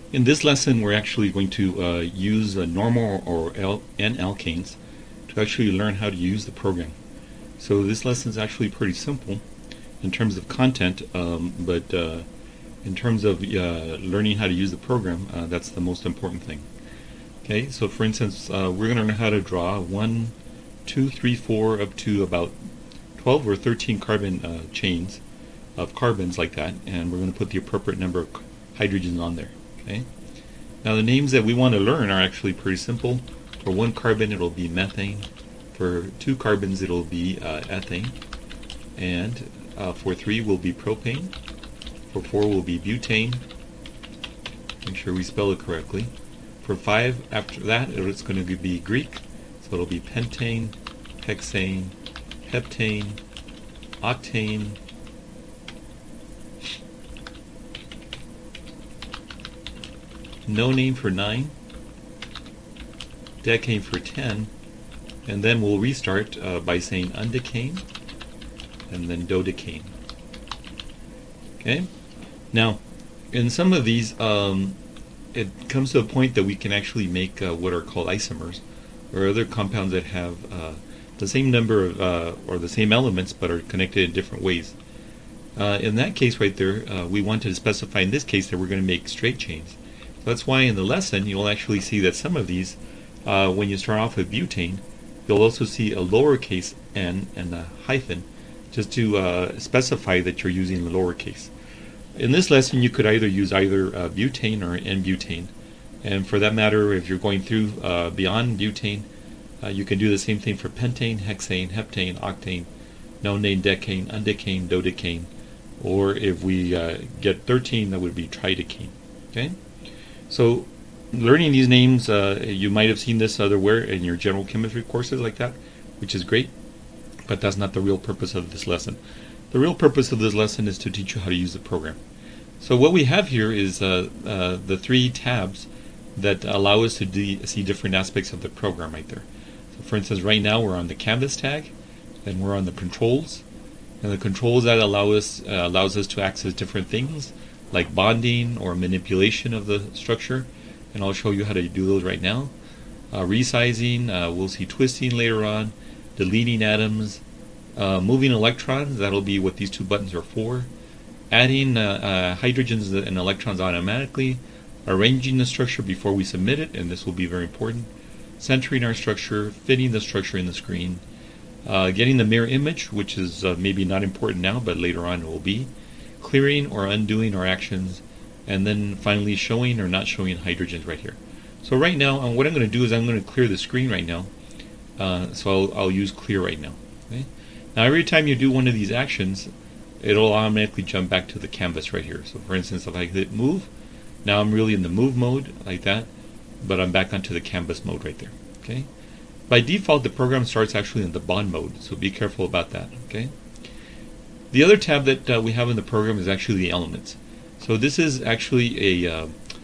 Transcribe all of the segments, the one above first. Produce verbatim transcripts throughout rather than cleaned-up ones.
In this lesson, we're actually going to uh, use uh, normal or L N-alkanes to actually learn how to use the program. So this lesson is actually pretty simple in terms of content, um, but uh, in terms of uh, learning how to use the program, uh, that's the most important thing. Okay, so for instance, uh, we're going to learn how to draw one, two, three, four, up to about twelve or thirteen carbon uh, chains of carbons like that, and we're going to put the appropriate number of hydrogens on there. Okay. Now the names that we want to learn are actually pretty simple. For one carbon it'll be methane, for two carbons it'll be uh, ethane, and uh, for three will be propane, for four will be butane, make sure we spell it correctly. For five, after that it's going to be Greek, so it'll be pentane, hexane, heptane, octane, no name for nine, decane for ten, and then we'll restart uh, by saying undecane, and then dodecane. Okay? Now, in some of these, um, it comes to a point that we can actually make uh, what are called isomers, or other compounds that have uh, the same number of, uh, or the same elements, but are connected in different ways. Uh, in that case right there, uh, we want to specify in this case that we're going to make straight chains. That's why in the lesson you'll actually see that some of these, uh, when you start off with butane, you'll also see a lowercase n and a hyphen, just to uh, specify that you're using the lowercase. In this lesson you could either use either uh, butane or N-butane, and for that matter, if you're going through uh, beyond butane, uh, you can do the same thing for pentane, hexane, heptane, octane, nonane, decane, undecane, dodecane, or if we uh, get thirteen, that would be tridecane. Okay? So learning these names, uh, you might have seen this otherwhere in your general chemistry courses like that, which is great, but that's not the real purpose of this lesson. The real purpose of this lesson is to teach you how to use the program. So what we have here is uh, uh, the three tabs that allow us to de see different aspects of the program right there. So for instance, right now we're on the canvas tag, then we're on the controls, and the controls that allow us uh, allows us to access different things like bonding or manipulation of the structure, and I'll show you how to do those right now. Uh, resizing, uh, we'll see twisting later on, deleting atoms, uh, moving electrons, that'll be what these two buttons are for, adding uh, uh, hydrogens and electrons automatically, arranging the structure before we submit it, and this will be very important, centering our structure, fitting the structure in the screen, uh, getting the mirror image, which is uh, maybe not important now, but later on it will be, clearing or undoing our actions, and then finally showing or not showing hydrogens right here. So right now, um, what I'm going to do is I'm going to clear the screen right now. Uh, so I'll, I'll use clear right now. Okay? Now every time you do one of these actions, it'll automatically jump back to the canvas right here. So for instance, if I hit move, now I'm really in the move mode like that, but I'm back onto the canvas mode right there. Okay? By default, the program starts actually in the bond mode, so be careful about that. Okay? The other tab that uh, we have in the program is actually the elements. So this is actually a, uh,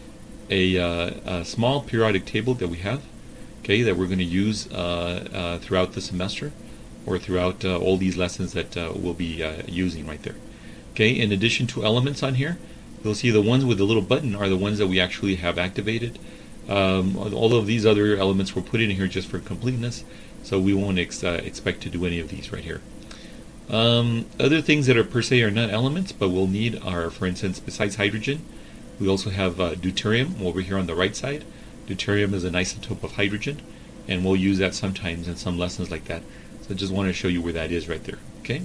a, uh, a small periodic table that we have, okay, that we're going to use uh, uh, throughout the semester, or throughout uh, all these lessons that uh, we'll be uh, using right there. Okay, in addition to elements on here, you'll see the ones with the little button are the ones that we actually have activated. Um, all of these other elements were put in here just for completeness, so we won't ex uh, expect to do any of these right here. Um, other things that are per se are not elements, but we'll need are, for instance, besides hydrogen, we also have uh, deuterium over here on the right side. Deuterium is an isotope of hydrogen, and we'll use that sometimes in some lessons like that. So I just want to show you where that is right there. Okay.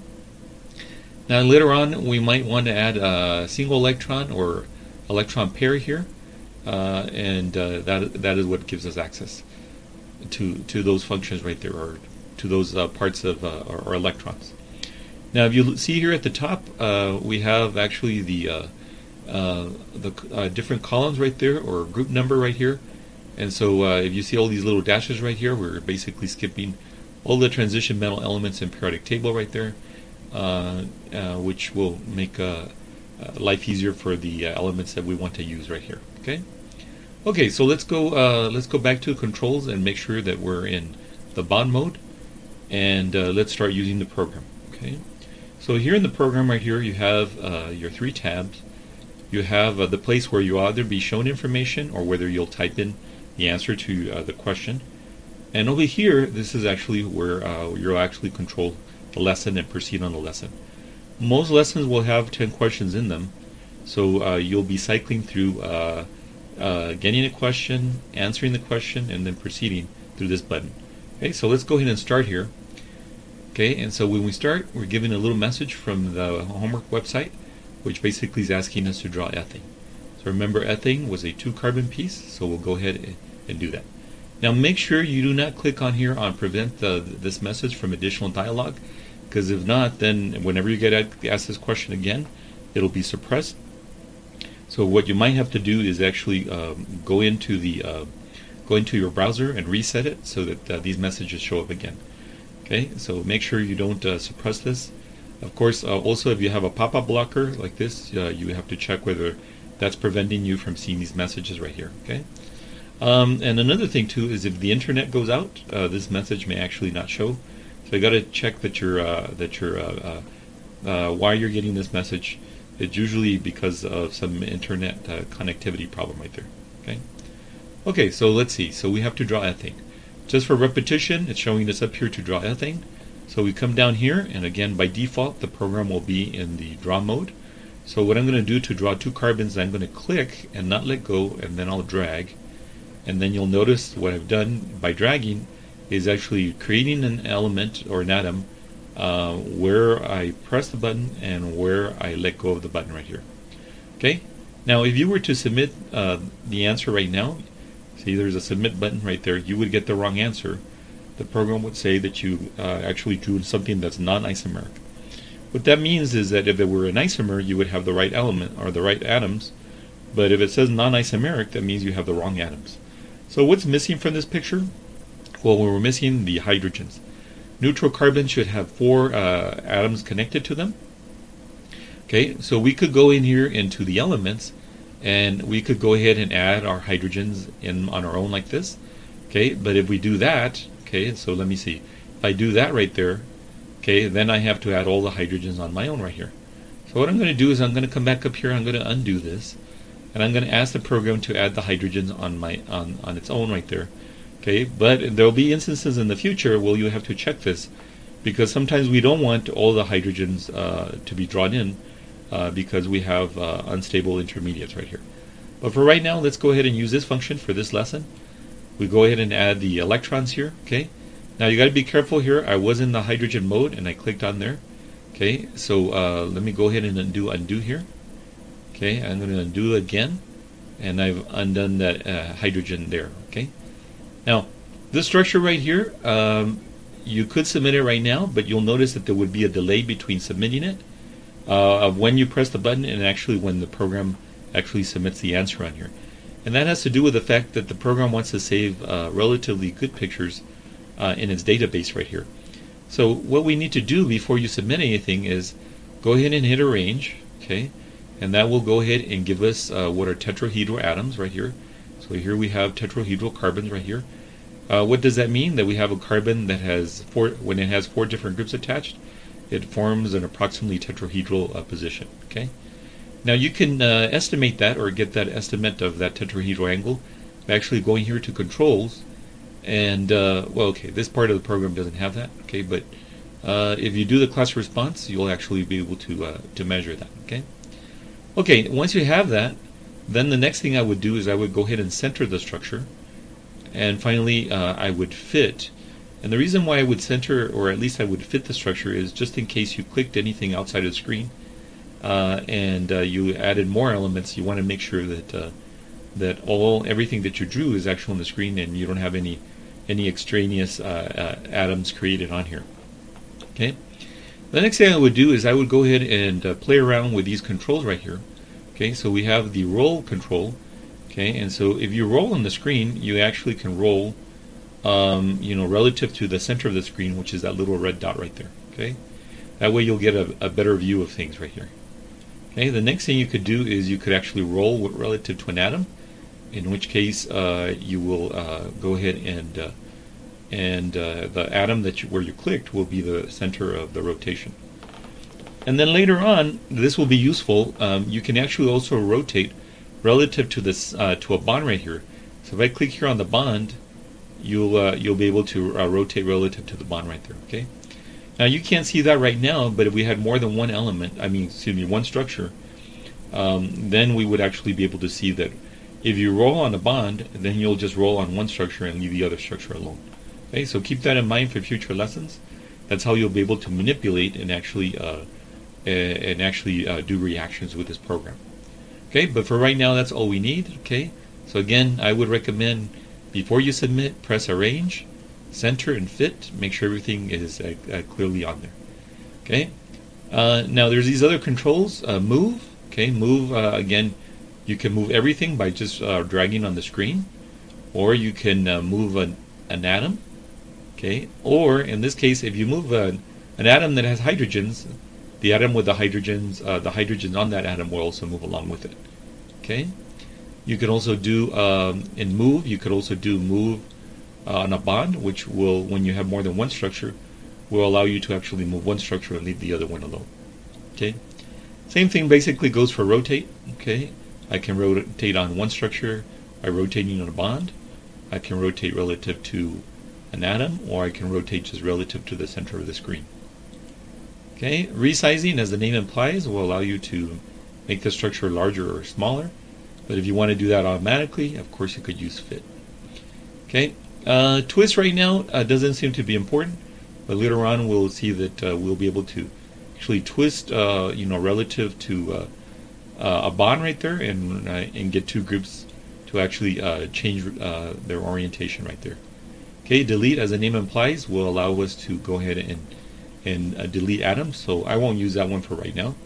Now later on, we might want to add a single electron or electron pair here, uh, and uh, that that is what gives us access to to those functions right there, or to those uh, parts of uh, or, or electrons. Now, if you see here at the top, uh, we have actually the uh, uh, the uh, different columns right there, or group number right here. And so, uh, if you see all these little dashes right here, we're basically skipping all the transition metal elements in periodic table right there, uh, uh, which will make uh, uh, life easier for the uh, elements that we want to use right here. Okay. Okay. So let's go. Uh, let's go back to controls and make sure that we're in the bond mode, and uh, let's start using the program. Okay. So here in the program right here, you have uh, your three tabs. you have uh, the place where you'll either be shown information or whether you'll type in the answer to uh, the question. And over here, this is actually where uh, you'll actually control the lesson and proceed on the lesson. Most lessons will have ten questions in them, so uh, you'll be cycling through uh, uh, getting a question, answering the question, and then proceeding through this button. Okay, so let's go ahead and start here. Okay, and so when we start, we're given a little message from the homework website, which basically is asking us to draw ethane. So remember, ethane was a two carbon piece, so we'll go ahead and do that. Now make sure you do not click on here on prevent the, this message from additional dialogue, because if not, then whenever you get asked this question again, it'll be suppressed. So what you might have to do is actually um, go into the uh, go into your browser and reset it so that uh, these messages show up again. Okay, so make sure you don't uh, suppress this. Of course, uh, also if you have a pop-up blocker like this, uh, you have to check whether that's preventing you from seeing these messages right here. Okay, um, and another thing too is if the internet goes out, uh, this message may actually not show. So you got to check that you're uh, that you're uh, uh, uh, why you're getting this message. It's usually because of some internet uh, connectivity problem right there. Okay. Okay, so let's see. So we have to draw ethane. Just for repetition, it's showing us up here to draw ethane. So we come down here, and again, by default, the program will be in the draw mode. So what I'm going to do to draw two carbons, I'm going to click and not let go, and then I'll drag. And then you'll notice what I've done by dragging is actually creating an element or an atom uh, where I press the button and where I let go of the button right here. Okay. Now, if you were to submit uh, the answer right now, see there's a submit button right there, you would get the wrong answer. The program would say that you uh, actually drew something that's non-isomeric. What that means is that if it were an isomer, you would have the right element or the right atoms, but if it says non-isomeric, that means you have the wrong atoms. So what's missing from this picture? Well, we're missing the hydrogens. Neutral carbons should have four uh, atoms connected to them. Okay, so we could go in here into the elements, and we could go ahead and add our hydrogens in on our own like this. Okay, but if we do that, okay, so let me see. If I do that right there, okay, then I have to add all the hydrogens on my own right here. So what I'm going to do is I'm going to come back up here, I'm going to undo this, and I'm going to ask the program to add the hydrogens on my on, on its own right there. Okay, but there will be instances in the future where you have to check this, because sometimes we don't want all the hydrogens uh, to be drawn in uh, because we have uh, unstable intermediates right here. But for right now, let's go ahead and use this function for this lesson. We go ahead and add the electrons here. Okay, now you got to be careful here. I was in the hydrogen mode and I clicked on there. Okay, so uh, let me go ahead and undo undo here. Okay, I'm going to undo again, and I've undone that uh, hydrogen there. Okay. Now, this structure right here, um, you could submit it right now, but you'll notice that there would be a delay between submitting it uh, of when you press the button and actually when the program actually submits the answer on here. And that has to do with the fact that the program wants to save uh, relatively good pictures uh, in its database right here. So what we need to do before you submit anything is go ahead and hit arrange, okay, and that will go ahead and give us uh, what are tetrahedral atoms right here. So here we have tetrahedral carbons right here. Uh, what does that mean? That we have a carbon that has four, when it has four different groups attached, it forms an approximately tetrahedral uh, position. Okay. Now you can uh, estimate that or get that estimate of that tetrahedral angle by actually going here to controls, and uh, well, okay, this part of the program doesn't have that. Okay, but uh, if you do the class response, you'll actually be able to uh, to measure that. Okay. Okay. Once you have that, then the next thing I would do is I would go ahead and center the structure, and finally uh, I would fit. And the reason why I would center, or at least I would fit the structure, is just in case you clicked anything outside of the screen uh, and uh, you added more elements, you want to make sure that uh, that all everything that you drew is actually on the screen and you don't have any any extraneous uh, uh, atoms created on here. Okay. The next thing I would do is I would go ahead and uh, play around with these controls right here. Okay, so we have the roll control. Okay, and so if you roll on the screen, you actually can roll, um, you know, relative to the center of the screen, which is that little red dot right there. Okay, that way you'll get a, a better view of things right here. Okay, the next thing you could do is you could actually roll with relative to an atom, in which case uh, you will uh, go ahead and uh, and uh, the atom that you, where you clicked will be the center of the rotation. And then later on, this will be useful. Um, you can actually also rotate relative to this uh, to a bond right here. So if I click here on the bond, you'll uh, you'll be able to uh, rotate relative to the bond right there. Okay. Now you can't see that right now, but if we had more than one element, I mean, excuse me, one structure, um, then we would actually be able to see that if you roll on a bond, then you'll just roll on one structure and leave the other structure alone. Okay, so keep that in mind for future lessons. That's how you'll be able to manipulate and actually uh, and actually uh, do reactions with this program. Okay, but for right now, that's all we need. Okay, so again, I would recommend before you submit, press arrange, center, and fit. Make sure everything is uh, uh, clearly on there. Okay, uh, now there's these other controls. Uh, move. Okay, move uh, again. You can move everything by just uh, dragging on the screen, or you can uh, move an, an atom. Okay, or in this case, if you move a, an atom that has hydrogens, the atom with the hydrogens, uh, the hydrogens on that atom will also move along with it. Okay, you can also do um, in move. You could also do move uh, on a bond, which will, when you have more than one structure, will allow you to actually move one structure and leave the other one alone. Okay, same thing basically goes for rotate. Okay, I can rotate on one structure by rotating on a bond. I can rotate relative to an atom, or I can rotate just relative to the center of the screen. Okay, resizing, as the name implies, will allow you to make the structure larger or smaller. But if you want to do that automatically, of course you could use fit. Okay, uh, twist right now uh, doesn't seem to be important, but later on we'll see that uh, we'll be able to actually twist, uh, you know, relative to uh, uh, a bond right there, and uh, and get two groups to actually uh, change uh, their orientation right there. Okay, delete, as the name implies, will allow us to go ahead and and uh, delete atoms, so I won't use that one for right now.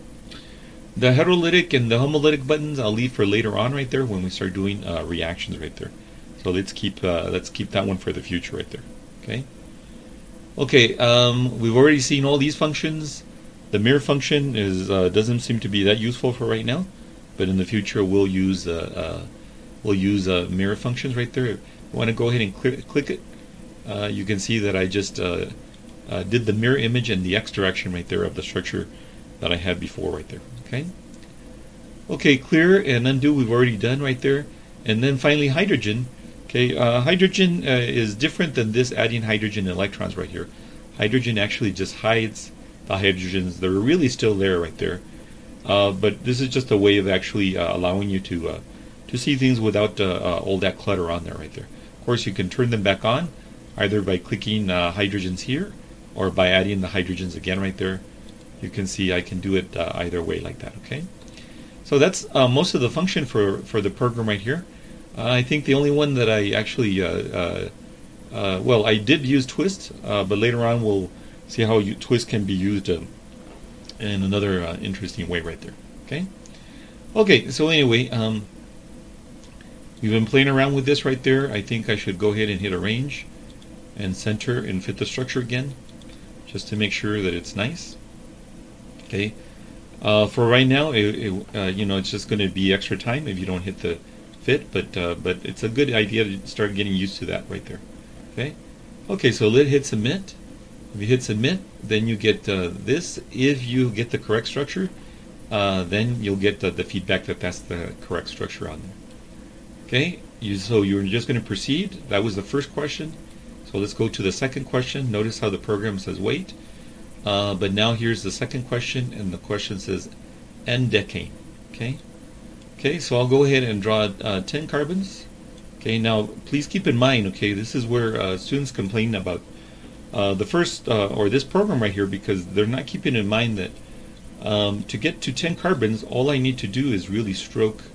The heterolytic and the homolytic buttons I'll leave for later on right there when we start doing uh, reactions right there. So let's keep uh, let's keep that one for the future right there. Okay. Okay. Um, we've already seen all these functions. The mirror function is uh, doesn't seem to be that useful for right now, but in the future we'll use uh, uh, we'll use uh, mirror functions right there. If you want to go ahead and click click it, uh, you can see that I just uh, uh, did the mirror image in the x direction right there of the structure that I had before right there. Okay. Okay, clear and undo we've already done right there, and then finally hydrogen. Okay, uh, hydrogen uh, is different than this adding hydrogen and electrons right here. Hydrogen actually just hides the hydrogens. They're really still there right there, uh, but this is just a way of actually uh, allowing you to uh, to see things without uh, uh, all that clutter on there right there. Of course, you can turn them back on either by clicking uh, hydrogens here or by adding the hydrogens again right there. You can see I can do it uh, either way like that. Okay, so that's uh, most of the function for for the program right here. Uh, I think the only one that I actually uh, uh, uh, well, I did use twist, uh, but later on we'll see how you, twist can be used uh, in another uh, interesting way right there. Okay, okay. So anyway, um, we've been playing around with this right there. I think I should go ahead and hit arrange and center and fit the structure again, just to make sure that it's nice. Okay, uh, for right now, it, it, uh, you know, it's just going to be extra time if you don't hit the fit, but uh, but it's a good idea to start getting used to that right there. Okay, okay. So let hit submit. If you hit submit, then you get uh, this. If you get the correct structure, uh, then you'll get the, the feedback that that's the correct structure on there. Okay, you, so you're just going to proceed. That was the first question. So let's go to the second question. Notice how the program says wait. Uh, but now here's the second question, and the question says N-decane. Okay, okay. So I'll go ahead and draw uh, ten carbons. Okay. Now please keep in mind. Okay, this is where uh, students complain about uh, the first uh, or this program right here, because they're not keeping in mind that um, to get to ten carbons, all I need to do is really stroke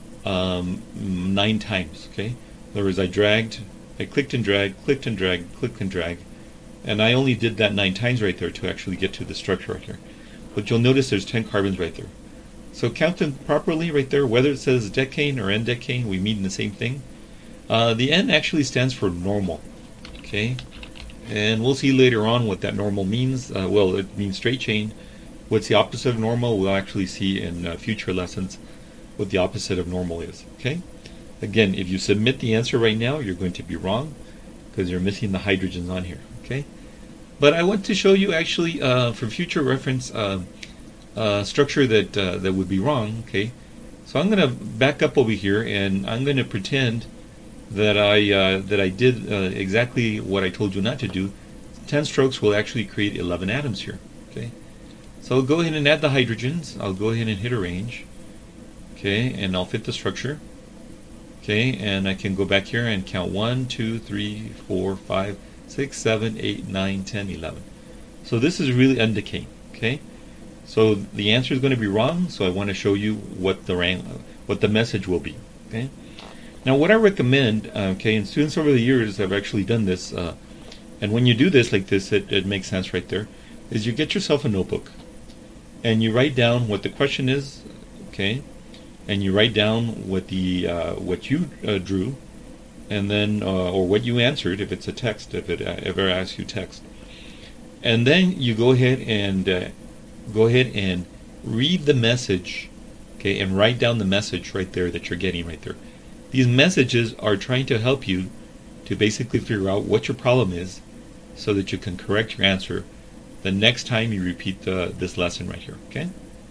um, nine times. Okay. In other words, I dragged, I clicked and dragged, clicked and dragged, clicked and dragged. And I only did that nine times right there to actually get to the structure right here. But you'll notice there's ten carbons right there. So count them properly right there, whether it says decane or N-decane, we mean the same thing. Uh, the N actually stands for normal. Okay, and we'll see later on what that normal means. Uh, well, it means straight chain. What's the opposite of normal? We'll actually see in uh, future lessons what the opposite of normal is. Okay, again, if you submit the answer right now, you're going to be wrong because you're missing the hydrogens on here. Okay. But I want to show you actually, uh, for future reference, uh, uh, structure that uh, that would be wrong. Okay, so I'm going to back up over here, and I'm going to pretend that I uh, that I did uh, exactly what I told you not to do. ten strokes will actually create eleven atoms here. Okay, so I'll go ahead and add the hydrogens. I'll go ahead and hit arrange. Okay, and I'll fit the structure. Okay, and I can go back here and count one, two, three, four, five, six, seven, eight, nine, ten, eleven. So this is really undecaying. Okay, so the answer is going to be wrong. So I want to show you what the rank, what the message will be. Okay, now what I recommend, uh, okay, and students over the years have actually done this, uh, and when you do this like this, it, it makes sense right there. Is you get yourself a notebook, and you write down what the question is. Okay. And you write down what the uh, what you uh, drew, and then uh, or what you answered if it's a text, if it uh, ever asks you text, and then you go ahead and uh, go ahead and read the message, okay, and write down the message right there that you're getting right there. These messages are trying to help you to basically figure out what your problem is, so that you can correct your answer the next time you repeat the, this lesson right here. Okay.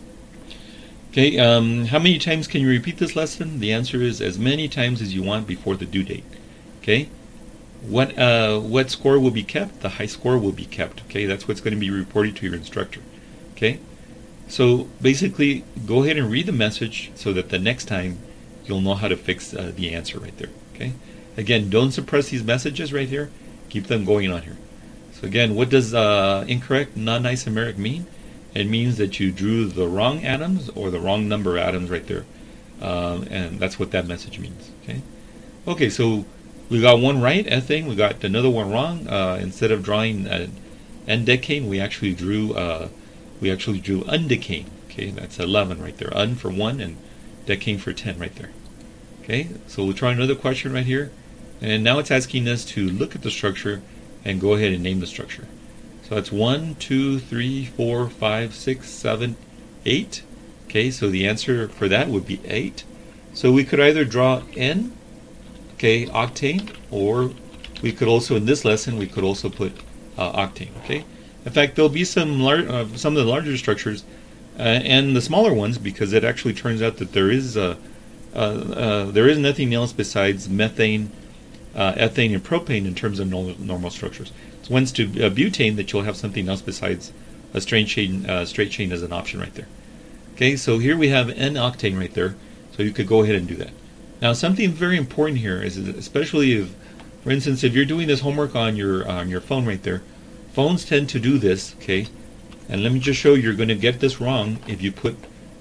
Okay, um, how many times can you repeat this lesson? The answer is as many times as you want before the due date. Okay, what uh, what score will be kept? The high score will be kept. Okay, that's what's going to be reported to your instructor. Okay, so basically, go ahead and read the message so that the next time you'll know how to fix uh, the answer right there. Okay, again, don't suppress these messages right here. Keep them going on here. So again, what does uh, incorrect non-isomeric mean? It means that you drew the wrong atoms or the wrong number of atoms right there, um, and that's what that message means. Okay. Okay. So we got one right, ethane. We got another one wrong. Uh, instead of drawing uh, N-decane, we actually drew uh, we actually drew undecane. Okay, that's eleven right there. Un for one and decane for ten right there. Okay. So we'll try another question right here, and now it's asking us to look at the structure and go ahead and name the structure. So that's one, two, three, four, five, six, seven, eight. Okay, so the answer for that would be eight. So we could either draw N, okay, octane, or we could also, in this lesson, we could also put uh, octane. Okay. In fact, there'll be some lar uh, some of the larger structures uh, and the smaller ones, because it actually turns out that there is uh, uh, uh, there is nothing else besides methane, uh, ethane, and propane in terms of normal, normal structures. Once to uh, butane, that you'll have something else besides a straight chain, uh, straight chain as an option right there. Okay, so here we have N-octane right there, so you could go ahead and do that. Now, something very important here is, especially if, for instance, if you're doing this homework on your on your phone right there, phones tend to do this. Okay, and let me just show you, you're going to get this wrong if you put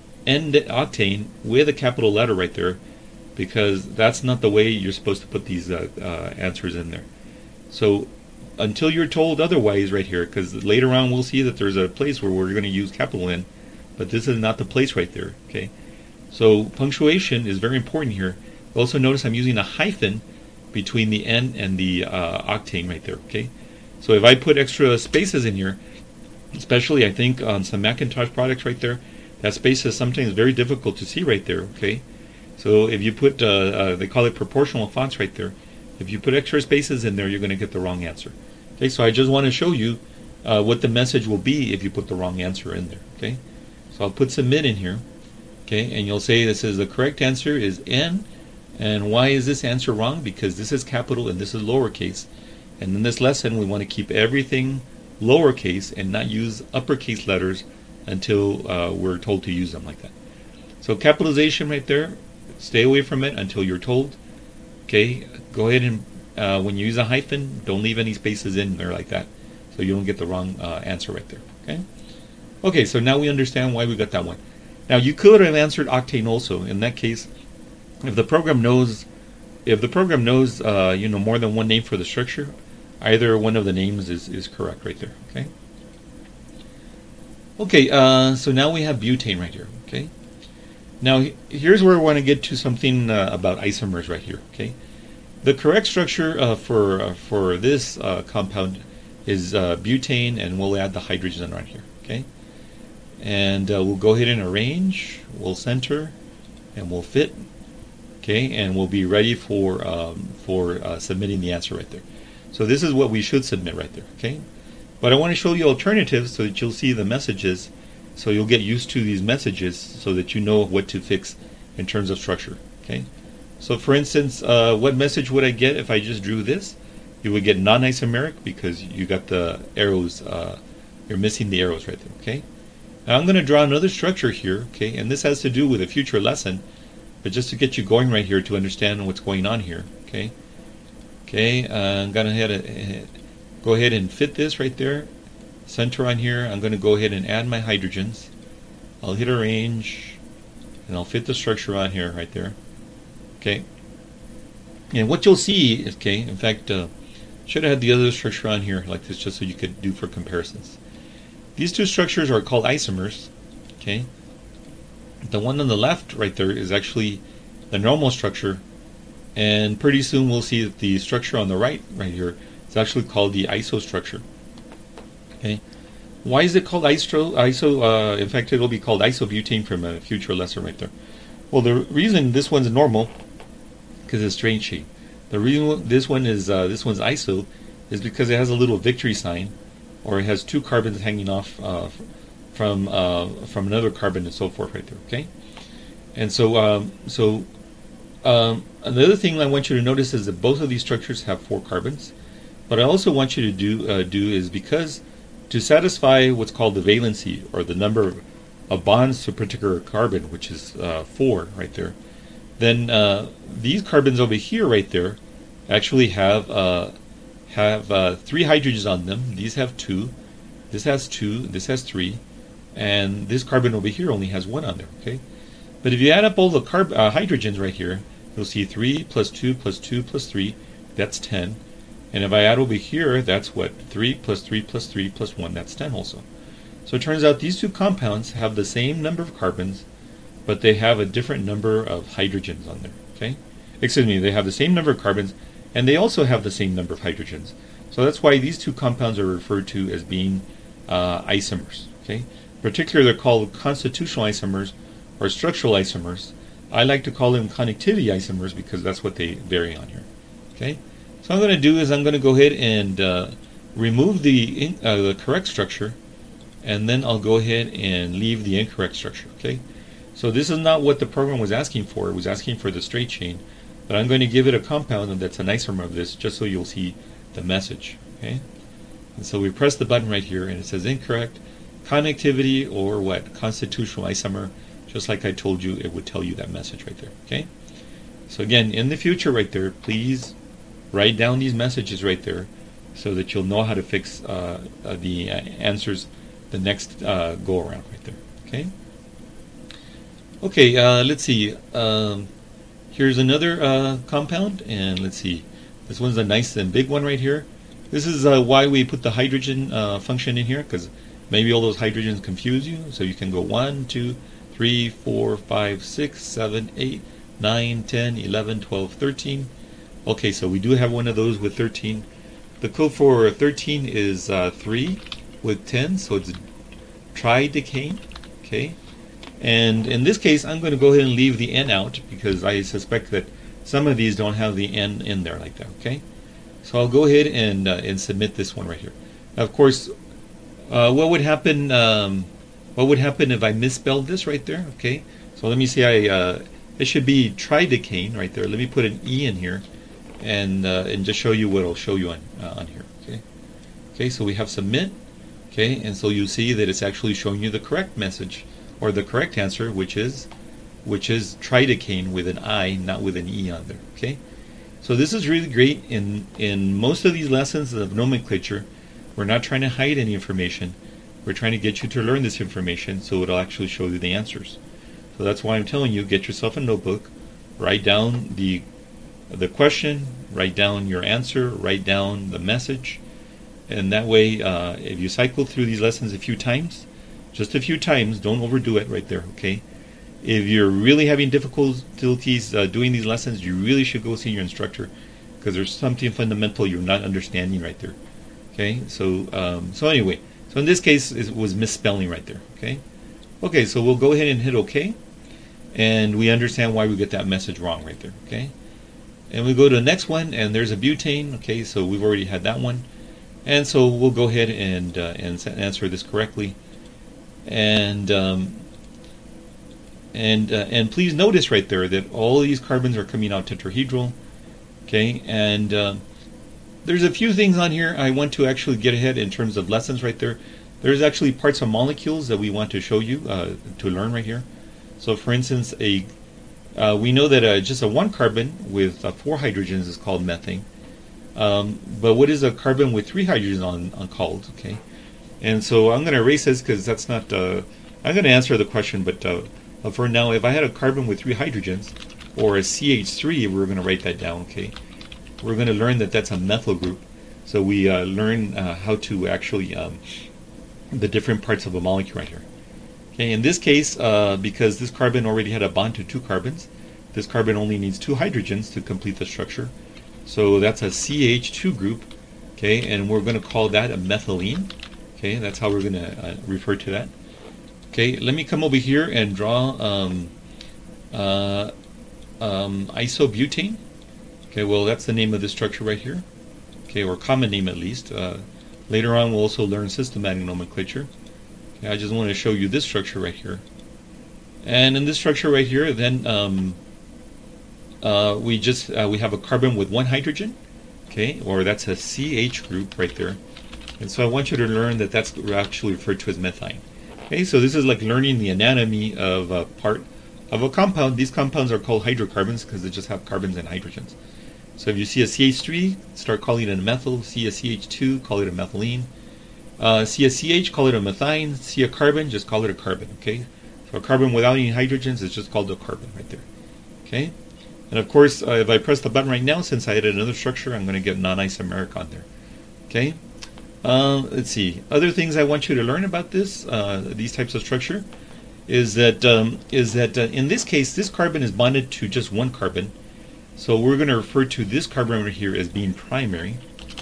N-octane with a capital letter right there, because that's not the way you're supposed to put these uh, uh, answers in there. So until you're told otherwise right here, because later on we'll see that there's a place where we're going to use capital N, but this is not the place right there. Okay, so punctuation is very important here. Also notice I'm using a hyphen between the N and the uh, octane right there. Okay, so if I put extra spaces in here, especially I think on some Macintosh products right there, that space is sometimes very difficult to see right there. Okay, so if you put uh, uh, they call it proportional fonts right there, if you put extra spaces in there, you're going to get the wrong answer. Okay, so I just want to show you uh, what the message will be if you put the wrong answer in there. Okay, so I'll put submit in here. Okay, and you'll say this is the correct answer is N, and why is this answer wrong? Because this is capital and this is lowercase, and in this lesson we want to keep everything lowercase and not use uppercase letters until uh, we're told to use them like that. So capitalization right there, stay away from it until you're told. Okay, go ahead and uh, when you use a hyphen, don't leave any spaces in there like that, so you don't get the wrong uh, answer right there. Okay. Okay, so now we understand why we got that one. Now you could have answered octane also. In that case, if the program knows, if the program knows, uh, you know, more than one name for the structure, either one of the names is is correct right there. Okay. Okay, uh, so now we have butane right here. Okay. Now here's where we want to get to something uh, about isomers right here. Okay. The correct structure uh, for uh, for this uh, compound is uh, butane, and we'll add the hydrogen right here. Okay, and uh, we'll go ahead and arrange. We'll center, and we'll fit. Okay, and we'll be ready for um, for uh, submitting the answer right there. So this is what we should submit right there. Okay, But I want to show you alternatives so that you'll see the messages, so you'll get used to these messages so that you know what to fix in terms of structure. Okay. So for instance, uh, what message would I get if I just drew this? You would get non-isomeric because you got the arrows, uh, you're missing the arrows right there. Okay. Now I'm going to draw another structure here. Okay, and this has to do with a future lesson, but just to get you going right here to understand what's going on here. Okay. Okay, uh, I'm going to head, uh, go ahead and fit this right there. Center on here. I'm going to go ahead and add my hydrogens. I'll hit arrange, and I'll fit the structure on here right there. Okay. And what you'll see, okay, in fact, uh, should have had the other structure on here like this just so you could do for comparisons. These two structures are called isomers. Okay. The one on the left right there is actually the normal structure, and pretty soon we'll see that the structure on the right right here is actually called the iso structure. Okay. Why is it called iso? Iso, uh, in fact, it'll be called isobutane from a future lesson right there. Well, the reason this one's normal because it's straight chain. The reason this one is uh, this one's iso is because it has a little victory sign, or it has two carbons hanging off uh, from uh, from another carbon and so forth right there. Okay, and so um, so um, another thing I want you to notice is that both of these structures have four carbons, but I also want you to do uh, do is because to satisfy what's called the valency, or the number of bonds to a particular carbon, which is uh, four right there, then uh, these carbons over here right there actually have uh, have uh, three hydrogens on them. These have two, this has two, this has three, and this carbon over here only has one on there. Okay, but if you add up all the carb uh, hydrogens right here, you'll see three plus two plus two plus three, that's ten. And if I add over here, that's what? three plus three plus three plus one, that's ten also. So it turns out these two compounds have the same number of carbons, but they have a different number of hydrogens on there. Okay, excuse me, they have the same number of carbons, and they also have the same number of hydrogens. So that's why these two compounds are referred to as being uh, isomers. Okay, particularly they're called constitutional isomers or structural isomers. I like to call them connectivity isomers because that's what they vary on here. Okay, so what I'm going to do is I'm going to go ahead and uh, remove the in, uh, the correct structure, and then I'll go ahead and leave the incorrect structure. Okay. So this is not what the program was asking for. It was asking for the straight chain, but I'm going to give it a compound that's an isomer of this just so you'll see the message. Okay, and so we press the button right here and it says incorrect connectivity or what? Constitutional isomer. Just like I told you, it would tell you that message right there. Okay, so again, in the future right there, please write down these messages right there so that you'll know how to fix uh, uh, the uh, answers the next uh, go around right there. Okay. Okay, uh, let's see. Um, here's another uh, compound, and let's see. This one's a nice and big one right here. This is uh, why we put the hydrogen uh, function in here, because maybe all those hydrogens confuse you. So you can go one, two, three, four, five, six, seven, eight, nine, ten, eleven, twelve, thirteen. Okay, so we do have one of those with thirteen. The code for thirteen is uh, three with ten, so it's tridecane. Okay. And in this case, I'm going to go ahead and leave the N out because I suspect that some of these don't have the N in there like that. Okay, so I'll go ahead and uh, and submit this one right here. Now, of course, uh, what would happen? Um, what would happen if I misspelled this right there? Okay, so let me see. I uh, it should be tridecane right there. Let me put an E in here, and uh, and just show you what I'll show you on uh, on here. Okay, okay. So we have submit. Okay, and so you see that it's actually showing you the correct message, or the correct answer, which is which is tridecane with an I, not with an E on there. Okay, so this is really great. In in most of these lessons of nomenclature, we're not trying to hide any information. We're trying to get you to learn this information so it'll actually show you the answers. So that's why I'm telling you, get yourself a notebook, write down the the question, write down your answer, write down the message, and that way, uh, if you cycle through these lessons a few times, just a few times, don't overdo it right there, okay? If you're really having difficulties uh, doing these lessons, you really should go see your instructor because there's something fundamental you're not understanding right there, okay? So, um, so anyway, so in this case, it was misspelling right there, okay? Okay, so we'll go ahead and hit OK, and we understand why we get that message wrong right there, okay? And we go to the next one, and there's a butane, okay, so we've already had that one. And so we'll go ahead and uh, and answer this correctly. And um, and uh, and please notice right there that all these carbons are coming out tetrahedral. Okay, and uh, there's a few things on here I want to actually get ahead in terms of lessons right there. There's actually parts of molecules that we want to show you uh, to learn right here. So for instance, a uh, we know that uh, just a one carbon with uh, four hydrogens is called methane. Um, but what is a carbon with three hydrogens on, on called? Okay, and so I'm going to erase this because that's not. Uh, I'm going to answer the question, but uh, for now, if I had a carbon with three hydrogens, or a C H three, we're going to write that down. Okay, we're going to learn that that's a methyl group. So we uh, learn uh, how to actually um, the different parts of a molecule right here. Okay, in this case, uh, because this carbon already had a bond to two carbons, this carbon only needs two hydrogens to complete the structure. So that's a C H two group, okay, and we're going to call that a methylene. Okay, that's how we're going to uh, refer to that. Okay, let me come over here and draw um, uh, um, isobutane. Okay, well that's the name of the structure right here. Okay, or common name at least. Uh, later on we'll also learn systematic nomenclature. Okay, I just want to show you this structure right here. And in this structure right here, then um, Uh, we just uh, we have a carbon with one hydrogen, okay, or that's a C H group right there. And so I want you to learn that that's actually referred to as methine. Okay, so this is like learning the anatomy of a part of a compound. These compounds are called hydrocarbons because they just have carbons and hydrogens. So if you see a C H three, start calling it a methyl. See a C H two, call it a methylene. Uh, see a C H, call it a methine. See a carbon, just call it a carbon. Okay, so a carbon without any hydrogens is just called a carbon right there. Okay. And of course, uh, if I press the button right now, since I added another structure, I'm going to get non-isomeric on there. Okay. Uh, let's see. Other things I want you to learn about this, uh, these types of structure, is that um, is that uh, in this case, this carbon is bonded to just one carbon. So we're going to refer to this carbon over here as being primary.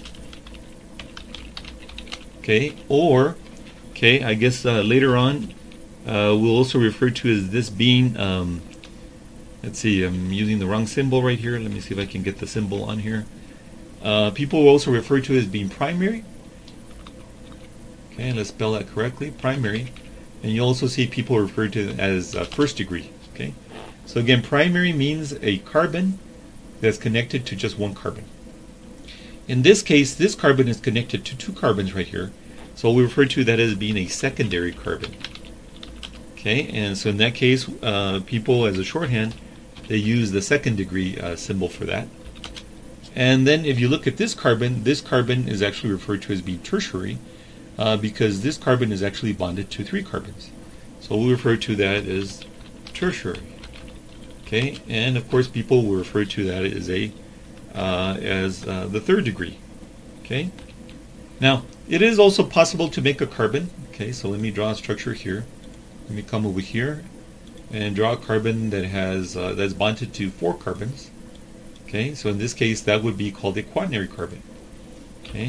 Okay. Or, okay, I guess uh, later on, uh, we'll also refer to as this being. Um, Let's see, I'm using the wrong symbol right here. Let me see if I can get the symbol on here. Uh, people will also refer to it as being primary. Okay, let's spell that correctly, primary. And you'll also see people refer to it as uh, first degree. Okay, so again, primary means a carbon that's connected to just one carbon. In this case, this carbon is connected to two carbons right here. So we refer to that as being a secondary carbon. Okay, and so in that case, uh, people as a shorthand, they use the second degree uh, symbol for that. And then if you look at this carbon, this carbon is actually referred to as being tertiary uh, because this carbon is actually bonded to three carbons. So we refer to that as tertiary. Okay, and of course people will refer to that as a uh, as uh, the third degree. Okay, now it is also possible to make a carbon. Okay, so let me draw a structure here. Let me come over here and draw a carbon that has uh, that's bonded to four carbons. Okay, so in this case that would be called a quaternary carbon. Okay,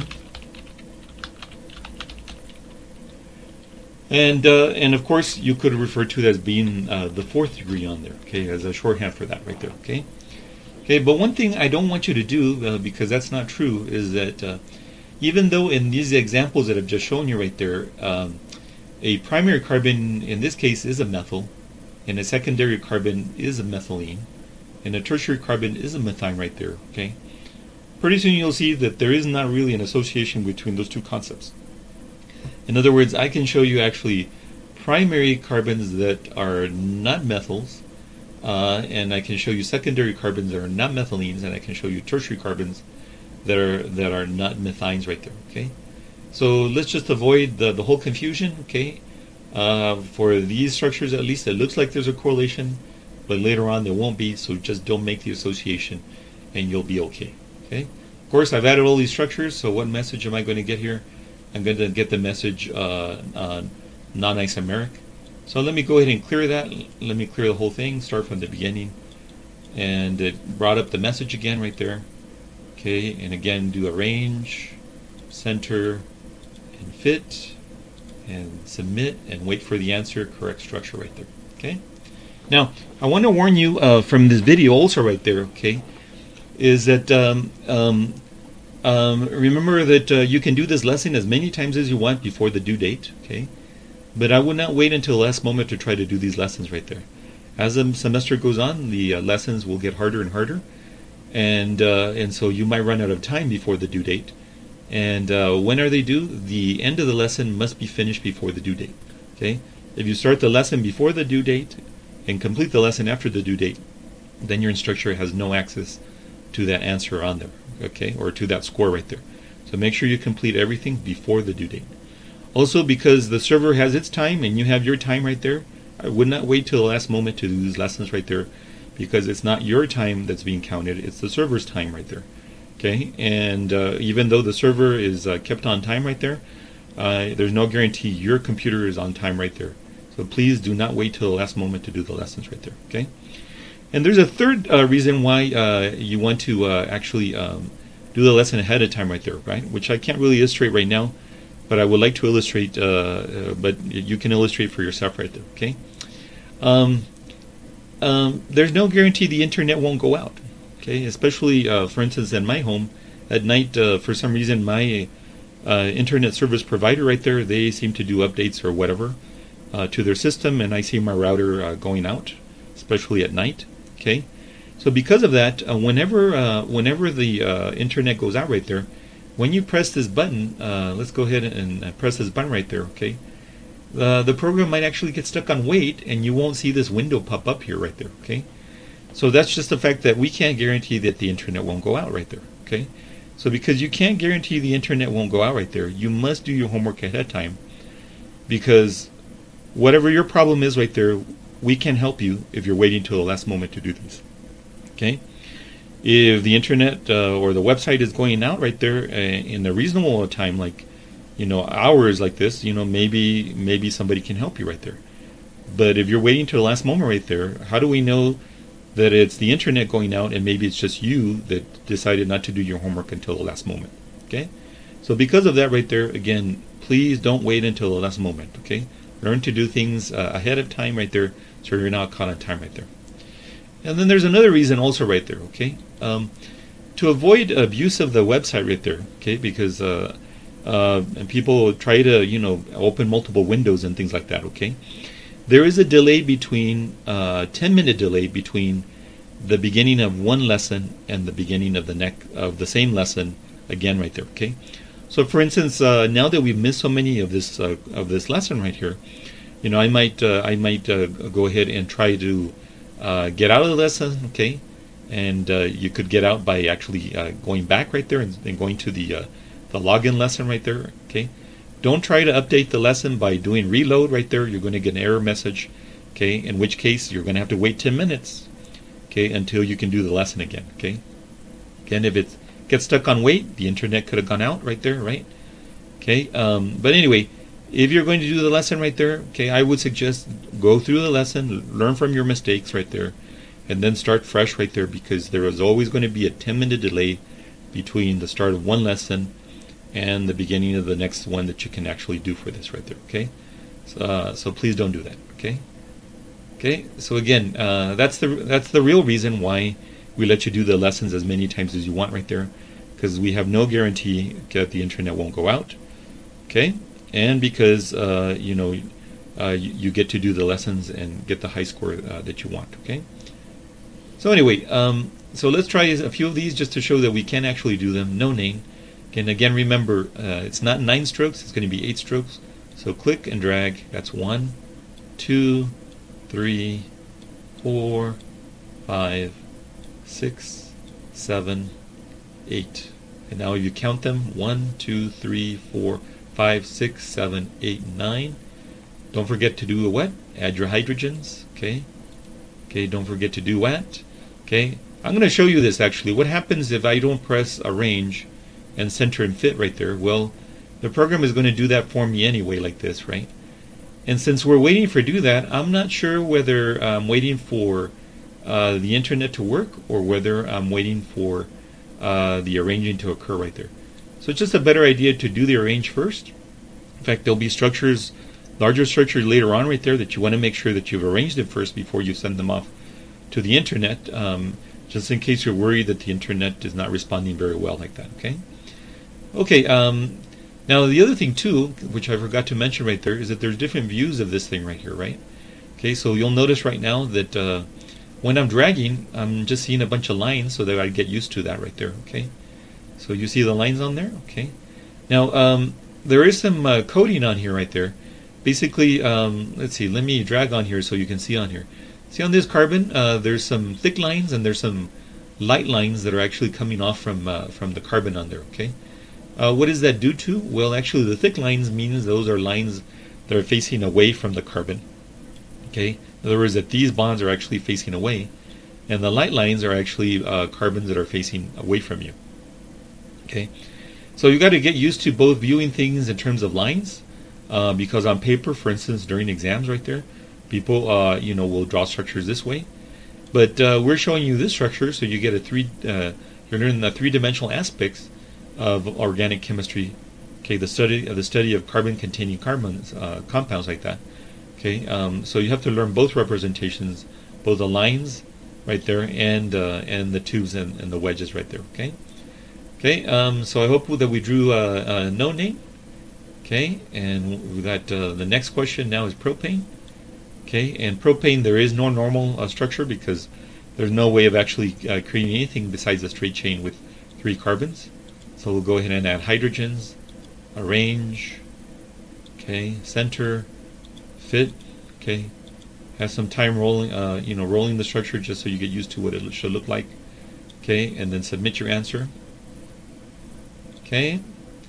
and uh, and of course you could refer to it as being uh, the fourth degree on there. Okay, as a shorthand for that right there. Okay, okay, but one thing I don't want you to do uh, because that's not true is that uh, even though in these examples that I've just shown you right there. Um, A primary carbon, in this case, is a methyl, and a secondary carbon is a methylene, and a tertiary carbon is a methine right there, okay? Pretty soon you'll see that there is not really an association between those two concepts. In other words, I can show you actually primary carbons that are not methyls, uh, and I can show you secondary carbons that are not methylenes, and I can show you tertiary carbons that are, that are not methines right there, okay? So let's just avoid the, the whole confusion, okay? Uh, for these structures at least, it looks like there's a correlation, but later on there won't be, so just don't make the association and you'll be okay, okay? Of course, I've added all these structures, so what message am I going to get here? I'm going to get the message uh, uh, non-isomeric. So let me go ahead and clear that. Let me clear the whole thing, start from the beginning. And it brought up the message again right there. Okay, and again do arrange, center, and fit, and submit, and wait for the answer, correct structure right there. Okay. Now, I want to warn you uh, from this video also right there, okay, is that um, um, Um, remember that uh, you can do this lesson as many times as you want before the due date, okay? But I would not wait until the last moment to try to do these lessons right there. As the semester goes on, the uh, lessons will get harder and harder, and uh, and so you might run out of time before the due date. And uh, when are they due? The end of the lesson must be finished before the due date, okay? If you start the lesson before the due date and complete the lesson after the due date, then your instructor has no access to that answer on there, okay, or to that score right there. So make sure you complete everything before the due date. Also, because the server has its time and you have your time right there, I would not wait till the last moment to do these lessons right there, because it's not your time that's being counted, it's the server's time right there, okay? And uh, even though the server is uh, kept on time right there, uh, there's no guarantee your computer is on time right there. So please do not wait till the last moment to do the lessons right there, okay? And there's a third uh, reason why uh, you want to uh, actually um, do the lesson ahead of time right there, right? Which I can't really illustrate right now, but I would like to illustrate, uh, uh, but you can illustrate for yourself right there, okay? Um, um, there's no guarantee the internet won't go out, okay? Especially, uh, for instance, in my home, at night, uh, for some reason, my uh, internet service provider right there, they seem to do updates or whatever uh, to their system, and I see my router uh, going out, especially at night, okay? So because of that, uh, whenever, uh, whenever the uh, internet goes out right there, when you press this button, uh, let's go ahead and uh, press this button right there, okay? Uh, the program might actually get stuck on wait, and you won't see this window pop up here right there, okay? So that's just the fact that we can't guarantee that the internet won't go out right there, okay? So because you can't guarantee the internet won't go out right there, you must do your homework ahead of time, because whatever your problem is right there, we can help you if you're waiting till the last moment to do this, okay? If the internet uh, or the website is going out right there uh, in a reasonable time, like, you know, hours like this, you know, maybe maybe somebody can help you right there. But if you're waiting till the last moment right there, how do we know that it's the internet going out and maybe it's just you that decided not to do your homework until the last moment, okay? So because of that right there, again, please don't wait until the last moment, okay? Learn to do things uh, ahead of time right there so you're not caught on time right there. And then there's another reason also right there, okay? Um, to avoid abuse of the website right there, okay? Because uh, uh, and people try to, you know, open multiple windows and things like that, okay? There is a delay between, uh, ten minute delay between the beginning of one lesson and the beginning of the next, of the same lesson again right there, okay? So for instance, uh, now that we've missed so many of this, uh, of this lesson right here, you know, I might, uh, I might uh, go ahead and try to Uh, get out of the lesson, okay? And uh, you could get out by actually uh, going back right there and, and going to the uh, the login lesson right there, okay? Don't try to update the lesson by doing reload right there. You're going to get an error message, okay? In which case you're going to have to wait ten minutes, okay, until you can do the lesson again, okay? Again, if it gets stuck on wait, the internet could have gone out right there, right? Okay, um, but anyway, if you're going to do the lesson right there, okay, I would suggest go through the lesson, learn from your mistakes right there, and then start fresh right there, because there is always going to be a ten minute delay between the start of one lesson and the beginning of the next one that you can actually do for this right there, okay? So, uh, so please don't do that, okay? Okay, so again, uh, that's the that's the real reason why we let you do the lessons as many times as you want right there, because we have no guarantee that the internet won't go out, okay? And because uh, you know uh, you, you get to do the lessons and get the high score uh, that you want. Okay. So anyway, um, so let's try a few of these just to show that we can actually do them. No name. And again, remember, uh, it's not nine strokes. It's going to be eight strokes. So click and drag. That's one, two, three, four, five, six, seven, eight. And now if you count them, one, two, three, four. Five, six, seven, eight, nine. Don't forget to do a what? Add your hydrogens. Okay. Okay. Don't forget to do what? Okay. I'm going to show you this actually. What happens if I don't press arrange and center and fit right there? Well, the program is going to do that for me anyway, like this, right? And since we're waiting for do that, I'm not sure whether I'm waiting for uh, the internet to work or whether I'm waiting for uh, the arranging to occur right there. So it's just a better idea to do the arrange first. In fact, there'll be structures, larger structures later on right there that you want to make sure that you've arranged it first before you send them off to the internet, um, just in case you're worried that the internet is not responding very well like that, okay? Okay, um, now the other thing too, which I forgot to mention right there, is that there's different views of this thing right here, right? Okay, so you'll notice right now that uh, when I'm dragging, I'm just seeing a bunch of lines so that I get used to that right there, okay? So you see the lines on there? Okay. Now, um, there is some uh, coding on here right there. Basically, um, let's see, let me drag on here so you can see on here. See on this carbon, uh, there's some thick lines and there's some light lines that are actually coming off from uh, from the carbon on there, okay? Uh, what is that due to? Well, actually the thick lines means those are lines that are facing away from the carbon, okay? In other words, that these bonds are actually facing away, and the light lines are actually uh, carbons that are facing away from you, okay? So you got to get used to both viewing things in terms of lines, uh, because on paper, for instance, during exams right there, people uh, you know will draw structures this way, but uh, we're showing you this structure so you get a three uh, you're learning the three-dimensional aspects of organic chemistry, okay? The study of the study of carbon-containing carbons uh, compounds like that, okay? Um, so you have to learn both representations, both the lines right there and uh, and the tubes and, and the wedges right there, okay? Okay, um, so I hope that we drew a, a no name. Okay, and we got uh, the next question now is propane. Okay, and propane, there is no normal uh, structure because there's no way of actually uh, creating anything besides a straight chain with three carbons. So we'll go ahead and add hydrogens, arrange, okay, center, fit, okay. Have some time rolling, uh, you know, rolling the structure just so you get used to what it should look like. Okay, and then submit your answer. Okay,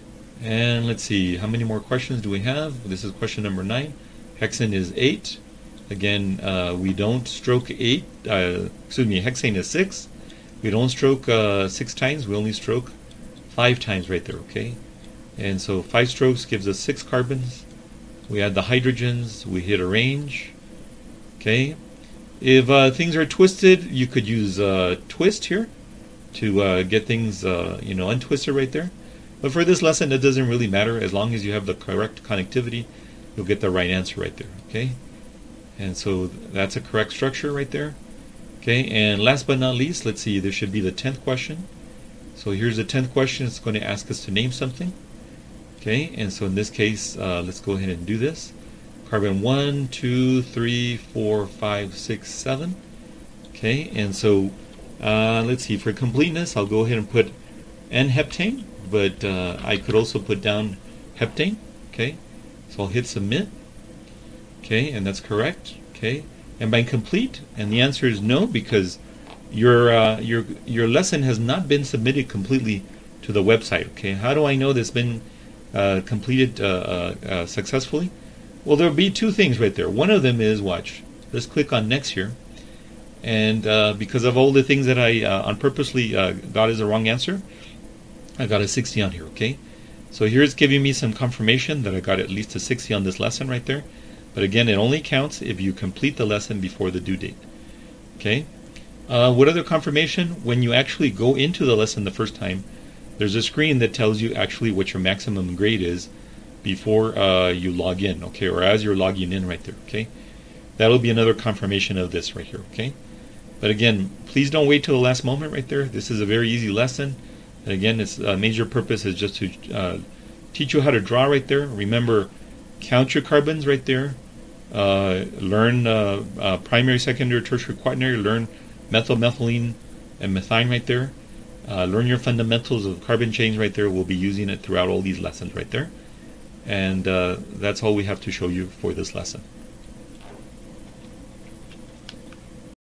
and let's see, how many more questions do we have? This is question number nine. Hexane is eight. Again, uh, we don't stroke eight, uh, excuse me, hexane is six. We don't stroke uh, six times, we only stroke five times right there, okay? And so five strokes gives us six carbons. We add the hydrogens, we hit arrange, okay? If uh, things are twisted, you could use uh, twist here to uh, get things, uh, you know, untwisted right there. But for this lesson, it doesn't really matter. As long as you have the correct connectivity, you'll get the right answer right there, okay? And so that's a correct structure right there. Okay, and last but not least, let's see, there should be the tenth question. So here's the tenth question. It's going to ask us to name something. Okay, and so in this case, uh, let's go ahead and do this. Carbon one, two, three, four, five, six, seven. Okay, and so uh, let's see, for completeness, I'll go ahead and put N-heptane, but uh, I could also put down heptane. Okay, so I'll hit submit. Okay, and that's correct. Okay, am I complete? And the answer is no, because your uh, your your lesson has not been submitted completely to the website. Okay, how do I know that's been uh, completed uh, uh, uh, successfully? Well, there'll be two things right there. One of them is, watch, let's click on next here, and uh, because of all the things that I uh, on purposely uh, got as a wrong answer, I got a sixty on here. Okay, so here it's giving me some confirmation that I got at least a sixty on this lesson right there. But again, it only counts if you complete the lesson before the due date. Okay. Uh, what other confirmation? When you actually go into the lesson the first time, there's a screen that tells you actually what your maximum grade is before uh, you log in. Okay, or as you're logging in right there. Okay. That'll be another confirmation of this right here. Okay. But again, please don't wait till the last moment right there. This is a very easy lesson. And again, its uh, major purpose is just to uh, teach you how to draw right there. Remember, count your carbons right there. Uh, learn uh, uh, primary, secondary, tertiary, quaternary. Learn methyl, methylene, and methine right there. Uh, learn your fundamentals of carbon chains right there. We'll be using it throughout all these lessons right there. And uh, that's all we have to show you for this lesson.